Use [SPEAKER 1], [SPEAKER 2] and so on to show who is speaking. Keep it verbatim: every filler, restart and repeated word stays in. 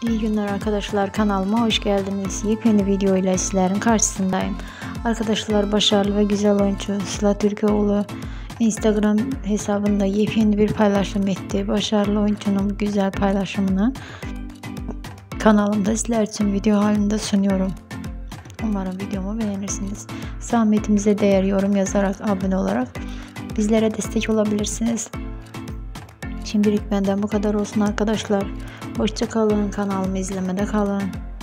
[SPEAKER 1] İyi günler arkadaşlar, kanalıma hoş geldiniz. Yepyeni video ile sizlerin karşısındayım. Arkadaşlar, başarılı ve güzel oyuncu Sıla Türkoğlu Instagram hesabında yepyeni bir paylaşım etti. Başarılı oyuncunun güzel paylaşımını kanalımda sizler için video halinde sunuyorum. Umarım videomu beğenirsiniz. Zahmetimize değer yorum yazarak, abone olarak bizlere destek olabilirsiniz. Şimdilik benden bu kadar olsun arkadaşlar. Hoşça kalın, kanalımı izlemede kalın.